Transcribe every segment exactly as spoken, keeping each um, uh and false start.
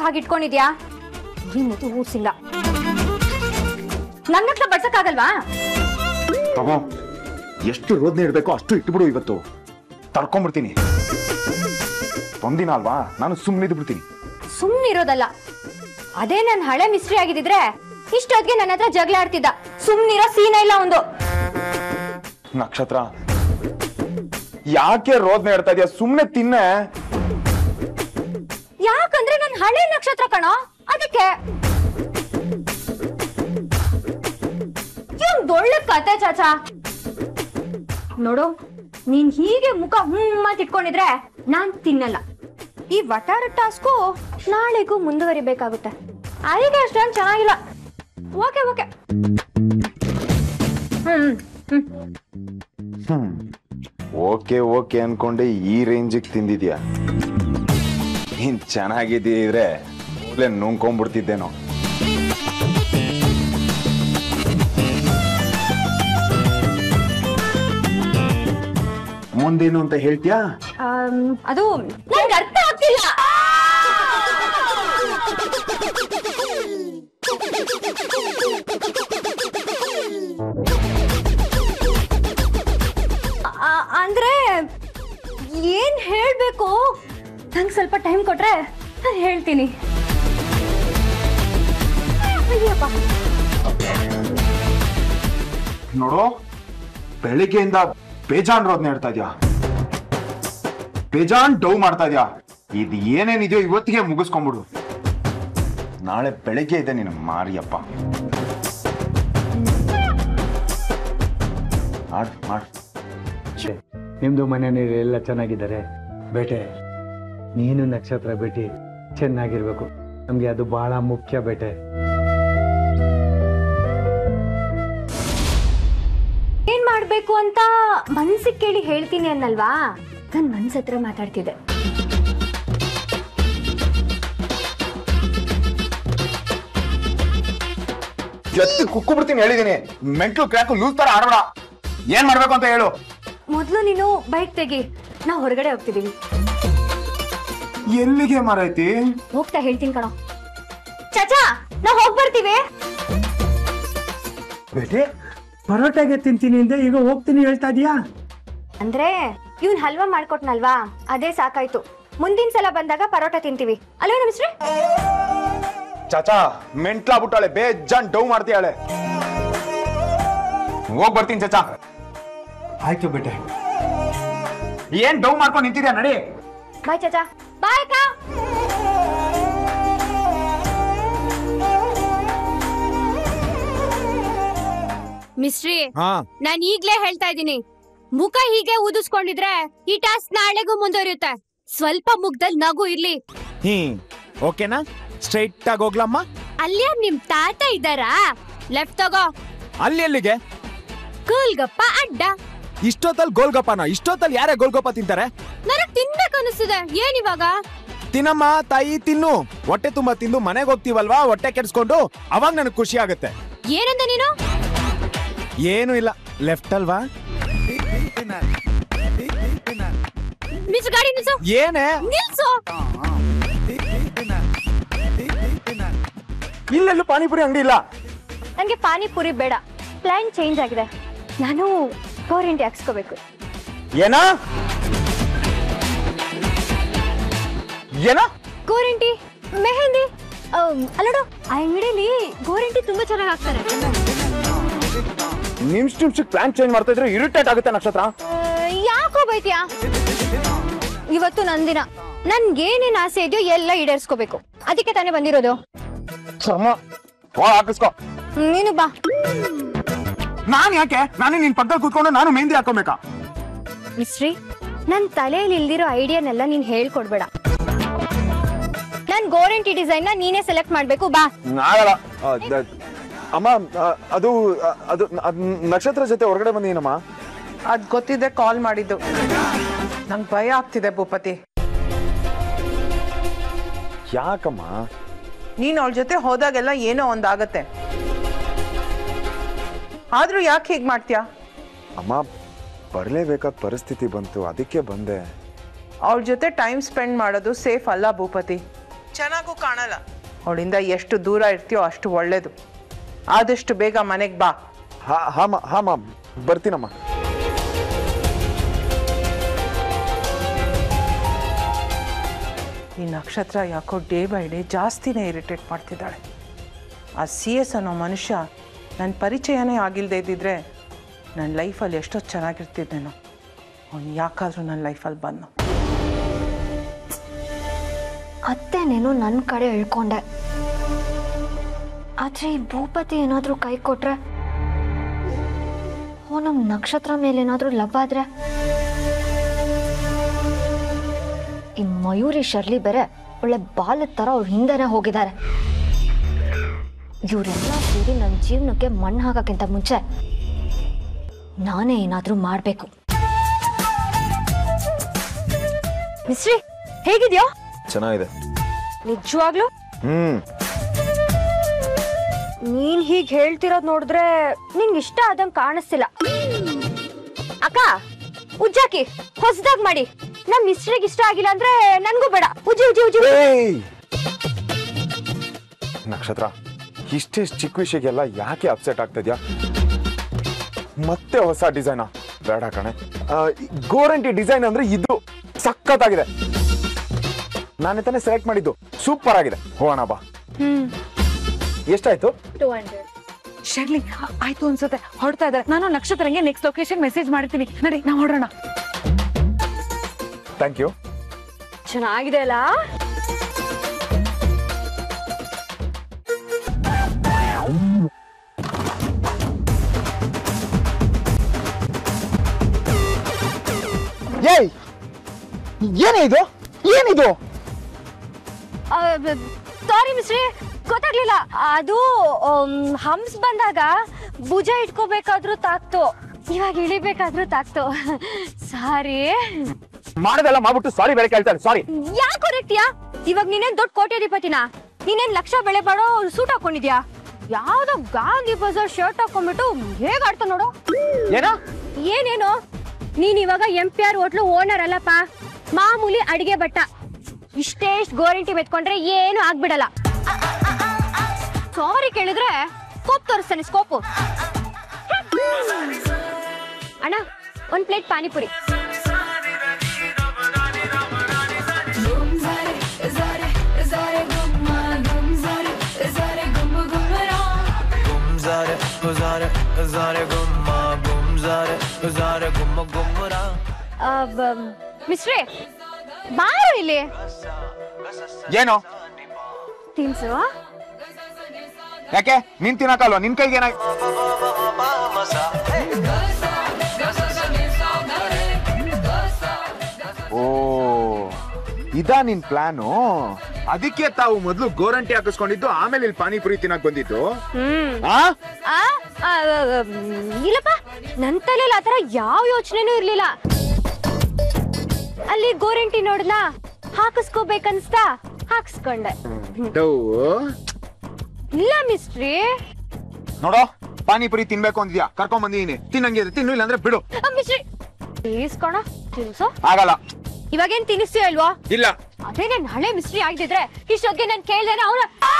ಹಾಗೆ ಇಟ್ಕೊಂಡಿದ್ಯಾ? ಇನ್ನೂ ಊರ್ಸಿಲ್ಲ. ನನ್ನ ಹತ್ರ ಬಡ್ಸಕ್ಕಾಗಲ್ವಾ? ಎಷ್ಟು ರೋದನೆ ಇಡ್ಬೇಕೋ ಅಷ್ಟು ಇಟ್ಬಿಡು. ಇವತ್ತು ತಡ್ಕೊಂಡ್ಬಿಡ್ತೀನಿ. ಒಂದಿನ ಅಲ್ವಾ, ನಾನು ಸುಮ್ಮನಿದ್ದು ಬಿಡ್ತೀನಿ. ಸುಮ್ನಿರೋದಲ್ಲ, ಅದೇ ನನ್ ಹಳೆ ಮಿಸ್ಟ್ರಿ ಆಗಿದ್ರೆ ಇಷ್ಟೊತ್ತಿಗೆ ನನ್ನ ಹತ್ರ ಜಗಳ ಆಡ್ತಿದ್ದ. ಸುಮ್ನಿರೋ ಸೀನ ಇಲ್ಲ ಒಂದು. ನಕ್ಷತ್ರ, ಯಾಕೆ ರೋದನೆ ಇಡ್ತಾ ಇದೆಯಾ? ಸುಮ್ನೆ ತಿನ್ನೆ. ಯಾಕಂದ್ರೆ ನನ್ ಹಳೆ ನಕ್ಷತ್ರ ಕಣೋ, ಅದಕ್ಕೆ. ಒಳ್ಳೆ ಕತೆ ಚಾಚಾ. ನೋಡು, ನೀನ್ ಹೀಗೆ ಮುಖ ಹ್ಮ್ ಅಂತ ಇಟ್ಕೊಂಡಿದ್ರೆ ನಾನ್ ತಿನ್ನಲ್ಲ. ಈ ವಟಾರ ಟಾಸ್ಕು ನಾಳೆಗೂ ಮುಂದುವರಿಬೇಕಾಗುತ್ತೆ. ಅದಕ್ಕೆ ಅಷ್ಟೊಂದು ಚೆನ್ನಾಗಿಲ್ಲ. Okay okay. ಹ್ಮ್ ಹ್ಮ್ ಹ್ಮ್ ಓಕೆ ಓಕೆ ಅನ್ಕೊಂಡೆ ಈ ರೇಂಜಿಗೆ ತಿಂದಿದ್ಯಾ. ನೀನ್ ಚೆನ್ನಾಗಿದ್ದಿದ್ರೆ ಮೊದಲೇ ನುಂಗ್ಕೊಂಡ್ಬಿಡ್ತಿದ್ದೇನೋ. ಮುಂದೇನು ಅಂತ ಹೇಳ್ತೀಯಾ? ಅದು ನಂಗೆ ಅರ್ಥ ಆಗ್ತಿಲ್ಲ. ಅಂದ್ರೆ ಏನ್ ಹೇಳ್ಬೇಕು? ನಂಗೆ ಸ್ವಲ್ಪ ಟೈಮ್ ಕೊಟ್ರೆ ನಾನು ಹೇಳ್ತೀನಿ. ನೋಡು, ಬೆಳಿಗ್ಗೆಯಿಂದ ಬೇಜಾನ್ ರೋದನೆ ಇಡ್ತಾ ಇದ್ಯಾ, ಬೇಜಾನ್ ಡೌ ಮಾಡ್ತಾ ಇದ್ಯಾ. ಇದು ಏನೇನಿದೆಯೋ ಇವತ್ತಿಗೆ ಮುಗಿಸ್ಕೊಂಡ್ಬಿಡು. ನಾಳೆ ಬೆಳಿಗ್ಗೆ ಇದೆ ನೀನು ಮಾರಿಯಪ್ಪ. ಮಾಡ್ ಮಾಡ್. ನಿಮ್ದು ಮನೆಯಲ್ಲಿ ಎಲ್ಲ ಚೆನ್ನಾಗಿದ್ದಾರೆ ಬೇಟೆ. ನೀನು ನಕ್ಷತ್ರ ಬೇಟಿ ಚೆನ್ನಾಗಿರ್ಬೇಕು. ನಮ್ಗೆ ಅದು ಬಹಳ ಮುಖ್ಯ ಬೇಟೆ. ಏನ್ ಮಾಡ್ಬೇಕು ಅಂತ ಮನ್ಸಿಗೆ ಕೇಳಿ ಹೇಳ್ತೀನಿ ಅನ್ನಲ್ವಾ? ನನ್ ಮನ್ಸತ್ರ ಮಾತಾಡ್ತಿದ್ದೆ. ಎತ್ತಿ ಕುಕ್ಕು ಬಿಡ್ತೀನಿ ಹೇಳಿದೀನಿ. ಮೆಂಟ್ಲು ಕ್ರ್ಯಾಕು ಲೂಸ್ ತರ ಆಡೋಣ. ಏನ್ ಮಾಡ್ಬೇಕು ಅಂತ ಹೇಳು. ಮೊದ್ಲು ನೀನು ಬೈಕ್ ತೆಗಿ, ನಾವು ಹೊರಗಡೆ ಹೋಗ್ತಿದೀವಿ. ಎಲ್ಲಿಗೆ ಮಾರೈತಿ? ಹೋಗ್ತಾ ಹೇಳ್ತೀನಿ ಕಣೋ. ಚಾಚಾ, ನಾವು ಹೋಗ್ ಬರ್ತೀವಿ. ಬೇಟೆ, ಪರೋಟಾಗೆ ತಿಂತೀನಿ ಅಂದೆ, ಈಗ ಹೋಗ್ತೀನಿ ಹೇಳ್ತಾ ಇದೀಯಾ? ಅಂದ್ರೆ ಇವ್ನ್ ಹಲ್ವಾ ಮಾಡ್ಕೊಟ್ನಲ್ವಾ, ಅದೇ ಸಾಕಾಯ್ತು. ಮುಂದಿನ ಸಲ ಬಂದಾಗ ಪರೋಟ ತಿಂತೀವಿ ಅಲ್ವೇನ ಮಿಸ್ಟ್ರಿ? ಚಾಚಾ ಮೆಂಟ್ಲಾ ಬಿಟ್ಟಾಳೆ, ಬೇಜಾನ್ ಡೌ ಮಾಡ್ತೀಯಾಳೆ. ಹೋಗ್ ಬರ್ತೀನಿ ಚಾಚಾ. ಆಯ್ತು ಬೇಟೆ. ಏನ್ ಡೌ ಮಾಡ್ಕೊಂಡು ನಿಂತಿದ್ಯಾ? ನಡಿ. ಬಾಯ್ ಚಾಚಾ. ಬಾಯ್ ಅಕ್ಕ. ಮಿಸ್ಟ್ರಿ, ನಾನ್ ಈಗ್ಲೇ ಹೇಳ್ತಾ ಇದ್ದೀನಿ, ಮುಖ ಹೀಗೆ ಊದಿಸ್ಕೊಂಡಿದ್ರೆ ಈ ಟಾಸ್ಕ್ ನಾಳೆಗೂ ಮುಂದುವರಿಯುತ್ತೆ. ಸ್ವಲ್ಪ ಮುಖದಲ್ಲಿ ನಗು ಇರ್ಲಿ. ಹ್ಮ್ ಓಕೆನಾ? ಸ್ಟ್ರೈಟ್ ಆಗಿ ಹೋಗ್ಲಮ್ಮ. ಅಲ್ಲೇ ನಿಮ್ ತಾತ ಇದ್ದಾರಾ? ಲೆಫ್ಟ್ ತಗೋ. ಅಲ್ಲಿ ಎಲ್ಲಿಗೆ? ಗೋಲ್ಗಪ್ಪ ಅಡ್ಡ. ಇಷ್ಟೊತ್ತಲ್ಲಿ ಗೋಲ್ಗಪ್ಪನ? ಇಷ್ಟೊತ್ತಲ್ಲಿ ಯಾರೇ ಗೋಲ್ಗಪ್ಪ ತಿಂತಾರೆ? ನನಗ್ ತಿನ್ಬೇಕು ಅನಿಸ್ತಿದೆ. ಏನಿವಾಗ? ತಿನ್ನಮ್ಮ ತಾಯಿ, ತಿನ್ನು. ಹೊಟ್ಟೆ ತುಂಬಾ ತಿಂದು ಮನೆಗೆ ಹೋಗ್ತೀವಲ್ವಾ, ಹೊಟ್ಟೆ ಕೆಡ್ಸ್ಕೊಂಡು ಅವಾಗ ನನಗೆ ಖುಷಿ ಆಗುತ್ತೆ. ಏನಂದ ನೀನು? ಏನು ಇಲ್ಲ, ಲೆಫ್ಟ್ ಅಲ್ವಾ? ನಿಲ್ಸು ಗಾಡಿ, ನಿಲ್ಸು. ಏನೇ ನಿಲ್ಸು. ಇಲ್ಲೆಲ್ಲೂ ಪಾನಿಪುರಿ ಅಂಗಡಿ ಇಲ್ಲ. ನಂಗೆ ಪಾನಿಪುರಿ ಬೇಡ. ಪ್ಲಾನ್ ಚೇಂಜ್ ಆಗಿದೆ. ನಾನು ಗೋರಿಂಟಿ ಹಾಕ್ಸ್ಕೋಬೇಕು. ಏನ ಏನ? ಗೋರಿಂಟಿ, ಮೆಹಂದಿ. ಅಲ್ಲಡು, ಆ ಅಂಗಡಿಯಲ್ಲಿ ಗೋರಿಂಟಿ ತುಂಬಾ ಚೆನ್ನಾಗಿ ಹಾಕ್ತಾರೆ. ನಿಮ್ಸ್ ನಿಮ್ಸಕ್ ಪ್ಲಾನ್ ಚೇಂಜ್ ಮಾಡ್ತಾ ಇದ್ರೆ ಇರಿಟೇಟ್ ಆಗುತ್ತೆ ನಕ್ಷತ್ರ. ಯಾಕೋ ಬೈತ್ಯಾ? ಇವತ್ತು ನಂದಿನ. ನನ್ಗೇನೇನ್ ಆಸೆ ಇದೆಯೋ ಎಲ್ಲ ಈಡೇರಿಸ್ಕೋಬೇಕು. ಅದಕ್ಕೆ ತಾನೇ ಬಂದಿರೋದು. ಹಾಕಿಸ್ಕೋ. ನೀನು ಬಾ. ನಾನ್ ಯಾಕೆ? ನಾನು ನಿನ್ ಪಕ್ಕದಲ್ಲಿ ಕೂತ್ಕೊಂಡು ನಾನು ಮೆಹಂದಿ ಹಾಕೋಬೇಕಾ? ಮಿಸ್ಟ್ರಿ, ನನ್ ತಲೆಯಲ್ಲಿ ಇಲ್ದಿರೋ ಐಡಿಯಾನೆಲ್ಲ ನೀನ್ ಹೇಳ್ಕೊಡ್ಬೇಡ. ನನ್ ಗೋರಿಂಟಿ ಡಿಸೈನ್ ನ ನೀನೇ ಸೆಲೆಕ್ಟ್ ಮಾಡ್ಬೇಕು. ಬಾ. ಆಗಲ್ಲ ಅಮ್ಮ. ಅದು ಅದು ನಕ್ಷತ್ರ ಜೊತೆ ಹೊರಗಡೆ ಬಂದೀನಮ್ಮ. ಅದ್ ಗೊತ್ತಿದೆ ಕಾಲ್ ಮಾಡಿದ್ದು. ನಂಗೆ ಭಯ ಆಗ್ತಿದೆ ಭೂಪತಿ. ಯಾಕಮ್ಮ? ನೀನ್ ಅವಳ ಜೊತೆ ಹೋದಾಗೆಲ್ಲ ಏನೋ ಒಂದಾಗತ್ತೆ. ಆದ್ರೂ ಯಾಕೆ ಹೀಗ್ ಮಾಡ್ತೀಯಾ? ಅಮ್ಮ, ಬರ್ಲೇಬೇಕಾದ ಪರಿಸ್ಥಿತಿ ಬಂತು, ಅದಕ್ಕೆ ಬಂದೆ. ಅವಳ ಜೊತೆ ಟೈಮ್ ಸ್ಪೆಂಡ್ ಮಾಡೋದು ಸೇಫ್ ಅಲ್ಲ ಭೂಪತಿ. ಚೆನ್ನಾಗೂ ಕಾಣಲ್ಲ. ಅವಳಿಂದ ಎಷ್ಟು ದೂರ ಇರ್ತೀಯೋ ಅಷ್ಟು ಒಳ್ಳೇದು. ಆದಷ್ಟು ಬೇಗ ಮನೆಗೆ ಬಾ. ಹಾ ಹಾ ಹಾ ಮಾಮ್, ಬರ್ತೀನಮ್ಮ. ಈ ನಕ್ಷತ್ರ ಯಾಕೋ ಡೇ ಬೈ ಡೇ ಜಾಸ್ತಿನೇ ಇರಿಟೇಟ್ ಮಾಡ್ತಿದ್ದಾಳೆ. ಆ ಸಿ ಎಸ್ ಅನ್ನೋ ಮನುಷ್ಯ ನನ್ನ ಪರಿಚಯನೇ ಆಗಿಲ್ಲದೆ ಇದ್ದಿದ್ರೆ ನನ್ನ ಲೈಫಲ್ಲಿ ಎಷ್ಟೋ ಚೆನ್ನಾಗಿರ್ತಿದ್ದೇನೋ. ಅವನು ಯಾಕಾದರೂ ನನ್ನ ಲೈಫಲ್ಲಿ ಬಂದು ಅತ್ತೇನೇನೋ ನನ್ನ ಕಡೆ ಇಳ್ಕೊಂಡೆ. ಆದ್ರೆ ಈ ಭೂಪತಿ ಏನಾದ್ರೂ ಕೈ ಕೊಟ್ರೆ, ಓ ನಮ್ ನಕ್ಷತ್ರ ಮೇಲೆ ಏನಾದ್ರೂ ಲವ್ ಆದ್ರೆ, ಈ ಮಯೂರಿ ಶರ್ಲಿ ಬೇರೆ ಒಳ್ಳೆ ಬಾಲದ ತರ ಅವ್ರ ಹಿಂದೆನೆ ಹೋಗಿದ್ದಾರೆ. ಇವರೆಲ್ಲ ಸೇರಿ ನನ್ನ ಜೀವನಕ್ಕೆ ಮಣ್ಣು ಹಾಕಕ್ಕಿಂತ ಮುಂಚೆ ನಾನೇ ಏನಾದ್ರೂ ಮಾಡ್ಬೇಕು. ಮಿಸ್ರಿ ಹೇಗಿದ್ಯೋ? ಚೆನ್ನಾಗಿದೆ. ನಿಜವಾಗ್ಲು ಹ್ಮ್ ನೀನ್ ಹೀಗ್ ಹೇಳ್ತಿರೋದ್ ನೋಡಿದ್ರೆ ನಿನ್ಗೆ ಇಷ್ಟ ಆದಂಗ್ ಕಾಣಿಸ್ತಿಲ್ಲ. ಅಕ್ಕ ಉಜ್ಜಾಕಿ ಹೊಸದಾಗ್ ಮಾಡಿ. ನಮ್ ಮಿಸ್ಟ್ರಿಗೆ ಇಷ್ಟ ಆಗಿಲ್ಲ ಅಂದ್ರೆ ನನ್ಗೂ ಬೇಡ. ಉಜ್ಜಿ ಉಜ್ಜಿ ಉಜ್ಜಿ. ನಕ್ಷತ್ರ, ಇಷ್ಟೇ ಚಿಕ್ಕ ವಿಷಯಕ್ಕೆಲ್ಲ ಯಾಕೆ ಅಪ್ಸೆಟ್ ಆಗ್ತಿದ್ಯಾ? ಮತ್ತೆ ಹೊಸ ಡಿಸೈನ್ ಬೇಡ ಕಣೆ. ಗೋರಂಟಿ ಡಿಸೈನ್ ಅಂದ್ರೆ ಇದು ಸಖತ್ತಾಗಿದೆ. ನಾನೇ ತಾನೇ ಸೆಲೆಕ್ಟ್ ಮಾಡಿದ್ದು. ಸೂಪರ್ ಆಗಿದೆ. ಹೋಗೋಣ ಬಾ. ಎಷ್ಟಾಯ್ತು? Two hundred. ಶರ್ಲಿ ಆಯ್ತು ಅನ್ಸುತ್ತೆ, ಹೊರಡ್ತಾ ಇದ್ದಾರೆ. ನಾನು ನಕ್ಷತ್ರಂಗೆ ನೆಕ್ಸ್ಟ್ ಲೊಕೇಶನ್ ಮೆಸೇಜ್ ಮಾಡ್ತೀನಿ. ನಡಿ ನಾವು ಹೊರಡೋಣ. Thank you. ಚೆನ್ನಾಗಿದೆ ಅಲ್ಲ? ಏಯ್, ಏನಿದು ಏನಿದು? ಸಾರಿ ಮಿಸ್ರಿ, ಗೊತ್ತಾಗ್ಲಿಲ್ಲ. ಅದು ಹಂಸ್ ಬಂದಾಗ ಭುಜ ಇಟ್ಕೋಬೇಕಾದ್ರೂ ತಾಕ್ತು, ಇವಾಗ ಇಳಿಬೇಕಾದ್ರೂ ತಾಕ್ತು. ಸಾರಿ. ಮಾಡದೆಲ್ಲ ಮಾಡ್ಬಿಟ್ಟು ಸಾರಿ ಬೇರೆ ಕೇಳ್ತಾರೆ. ಸಾರಿ ಯಾಕೆ ಹೊರಟಿಯಾ? ಇವಾಗ ನೀನೇನ್ ದೊಡ್ಡ ಕೋಟ್ಯಾಧಿಪತಿನ? ನೀನೇನ್ ಲಕ್ಷ ಬೆಳೆ ಬಾಳೋ ಸೂಟ್ ಹಾಕೊಂಡಿದ್ಯಾ? ಯಾವ್ದೋ ಗಾಂಧಿ ಬಜಾರ್ ಶರ್ಟ್ ಹಾಕೊಂಡ್ಬಿಟ್ಟು ಹೇಗ್ ಆಡ್ತಾ ನೋಡು. ಏನೋ ಏನೇನು? ನೀನ್ ಇವಾಗ M P R hotel owner ಅಲ್ಲಪ್ಪ, ಮಾಮೂಲಿ ಅಡಿಗೆ ಭಟ್ಟ. ಇಷ್ಟೇ ಇಷ್ಟು ಗೋರಂಟಿ ಮೆತ್ಕೊಂಡ್ರೆ ಏನು ಆಗ್ಬಿಡಲ್ಲ. ಸಾರಿ ಕೇಳಿದ್ರೆ ಸ್ಕೋಪ್ ತೋರಿಸ್ತಾನೆ, ಸ್ಕೋಪು. ಅಣ್ಣ ಒಂದ್ ಪ್ಲೇಟ್ ಪಾನಿಪುರಿ. ಮಿಸ್ಟ್ರಿ ಬಾರು ಇಲ್ಲಿ. ಏನೋ ತಿನ್ಸು. ಯಾಕೆ ನಿನ್ ತಿನ್ನಕಲ್ವಾ? ನಿನ್ ಕೈಗೆ ಏನಾಗ? ಓ, ಇದಾ ನಿನ್ ಪ್ಲಾನು? ಅದಕ್ಕೆ ತಾವು ಮೊದ್ಲು ಗೋರಂಟಿ ಹಾಕಿಸ್ಕೊಂಡಿದ್ದು, ಆಮೇಲೆ ಇಲ್ಲಿ ಪಾನಿಪುರಿ ತಿನ್ನಕ್ ಬಂದಿದ್ದು. ಇಲ್ಲಪ್ಪ, ನನ್ ತಲೆಯಲ್ಲಿ ಆತರ ಯಾವ ಯೋಚನೆನೂ ಇರ್ಲಿಲ್ಲ. ಅಲ್ಲಿ ಗೋರಂಟಿ ನೋಡ್ನಾ, ಹಾಕಿಸ್ಕೋಬೇಕನ್ಸ್ತಾ ಹಾಕ್ಸ್ಕೊಂಡೆ. ಇಲ್ಲ ಮಿಸ್ಟ್ರಿ, ನೋಡೋ, ಪಾನಿಪುರಿ ತಿನ್ಬೇಕು ಅಂದಿದ್ಯಾ, ಕರ್ಕೊಂಡ್ ಬಂದಿದ್ದೀನಿ. ತಿನ್ನಂಗಿದ್ರೆ ತಿನ್ನು, ಇಲ್ಲ ಅಂದ್ರೆ ಬಿಡು. ಮಿಸ್ಟ್ರಿ ಪ್ಲೀಸ್ ಕಣ, ತಿನ್ಸು. ಆಗಲ್ಲ. ಇವಾಗೇನ್ ತಿನ್ನಿಸ್ತೀಯ ಅಲ್ವಾ? ಇಲ್ಲ. ಅದೇ ನನ್ ಹಳೆ ಮಿಸ್ಟ್ರಿ ಆಗಿದ್ರೆ ಇಷ್ಟೊತ್ತಿಗೆ ನಾನು ಕೇಳ್ದೇನೆ ಅವನ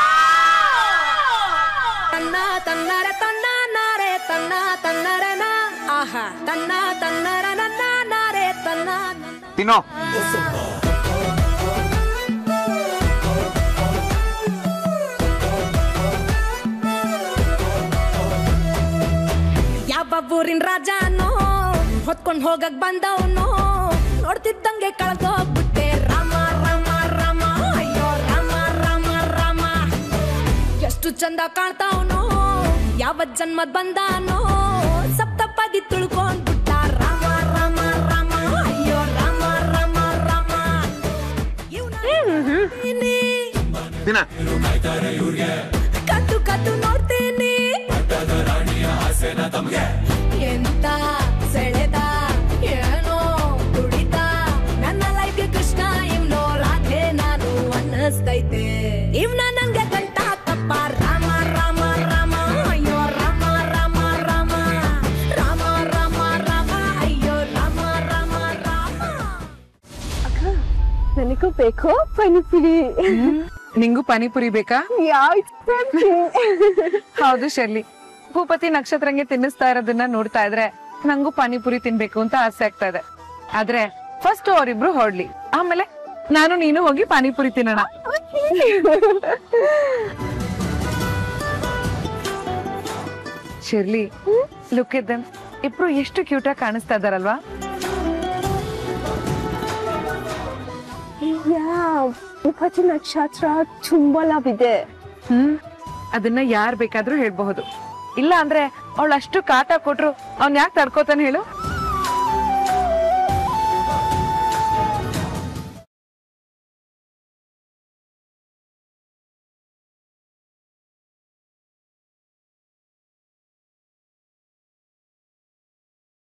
ತನ್ನ ತನ್ನರ ತನ್ನ ನಾರೆ ತನ್ನ ತನ್ನರನ ಆಹಾ ತನ್ನ ತನ್ನರ ನನ್ನ ನಾರೆ ತನ್ನ ತಿನ್ನೋ. ಯಾವ ಊರಿನ ರಾಜನೋ ಹೊತ್ಕೊಂಡ್ ಹೋಗಕ್ ಬಂದವನು, ನೋಡ್ತಿದ್ದಂಗೆ ಕಳ್ದೋಗ್ಬಿಟ್ಟೆ. ರಾಮ ರಾಮ ರಾಮ ಅಯ್ಯೋ ರಾಮ ರಾಮ ರಾಮ, ಎಷ್ಟು ಚಂದ ಕಾಣ್ತಾವನು, ಯಾವ ಜನ್ಮದ್ ಬಂದಾನೋ, ಸಪ್ತಪದಿ ತುಳ್ಕೊಂಡ್ಬಿಟ್ಟ. ರಾಮ ರಾಮ ರಾಮ ಅಯ್ಯೋ ರಾಮ ರಾಮ ರಾಮ. ಕದ್ದು ಕದ್ದು ನೋಡ್ತೀನಿ ಎಂತ ಸೆಳೆದ ಏನೋ ತುಡಿತ ನನ್ನ ಲೈಫ್ಗೆ ಕೃಷ್ಣ ಇವ್ನೋ ರಾಧೆ ನಾನು ಅನ್ನಿಸ್ತೈತೆ. ಇವ್ನ ನಂಗೆ ಗಂಟ ತಪ್ಪ. ರಾಮ ರಾಮ ರಾಮ ಅಯ್ಯೋ ರಾಮ ರಾಮ ರಾಮ ರಾಮ ರಾಮ ರಾಮ ಅಯ್ಯೋ ರಾಮ ರಾಮ ರಾಮ. ನನಗೂ ಬೇಕು ಪಾನಿಪುರಿ. ನಿಂಗೂ ಪಾನಿಪುರಿ ಬೇಕಾ? ಹೌದು ಶರ್ಲಿ, ಭೂಪತಿ ನಕ್ಷತ್ರಂಗೆ ತಿನ್ನಿಸ್ತಾ ಇರೋದನ್ನ ನೋಡ್ತಾ ಇದ್ರೆ ನಂಗೂ ಪಾನಿಪುರಿ ತಿನ್ಬೇಕು ಅಂತ ಆಸೆ ಆಗ್ತಾ ಇದೆ. ಆದ್ರೆ ಫಸ್ಟ್ ಅವರಿಬ್ರು ಹೊಡ್ಲಿ, ಆಮೇಲೆ ನಾನು ನೀನು ಹೋಗಿ ಪಾನಿಪುರಿ ತಿನ್ನೋಣ. ಶಿರ್ಲಿ, ಲುಕ್ ಎಟ್ ದೆಮ್, ಇಬ್ರು ಎಷ್ಟು ಕ್ಯೂಟ್ ಆಗಿ ಕಾಣಿಸ್ತಾ ಇದಾರಲ್ವಾ? ಭೂಪತಿ ನಕ್ಷತ್ರ ತುಂಬಾ ಲವ್ ಇದೆ. ಹ್ಮ್ ಅದನ್ನ ಯಾರ್ ಬೇಕಾದ್ರೂ ಹೇಳ್ಬಹುದು. ಇಲ್ಲ ಅಂದ್ರೆ ಅವಳು ಅಷ್ಟು ಕಾಟ ಕೊಟ್ರು ಅವ್ನ್ ಯಾಕೆ ತಡ್ಕೋತಾನೆ ಹೇಳು?